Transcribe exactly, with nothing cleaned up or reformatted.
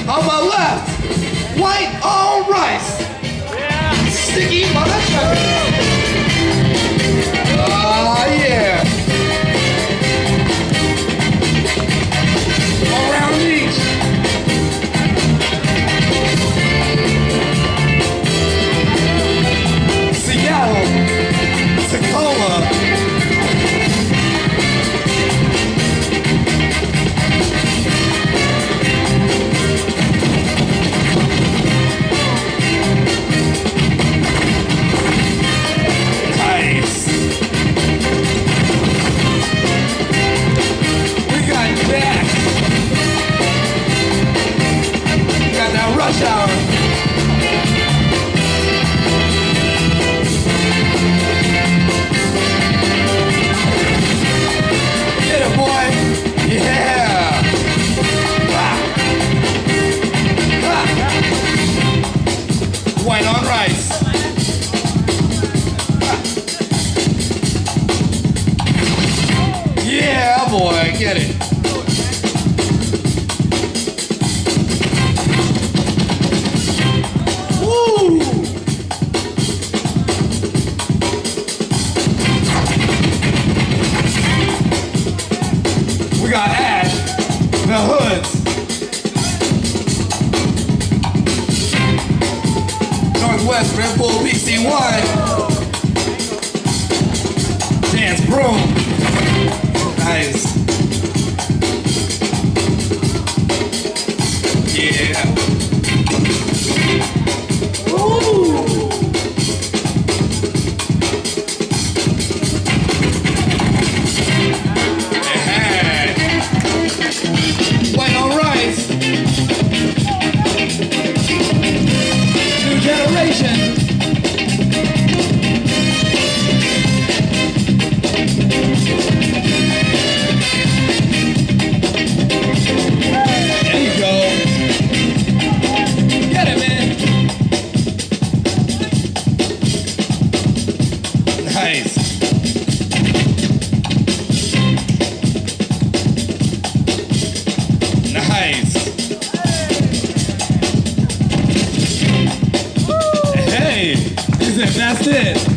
On my left, white on rice. Yeah. Sticky motherfucker. Ah, yeah. Around each. Seattle, Tacoma. Rush hour. Get it, boy. Yeah. Ah. Ah. White on rice. Ah. Yeah, boy. Get it. We got Ash, the Hoodz, Northwest Red Bull B C one, Dance Broom, nice, yeah, woo. White on rice. New generation. There you go. Get it, man. Nice. Nice. Hey, is it? That's it.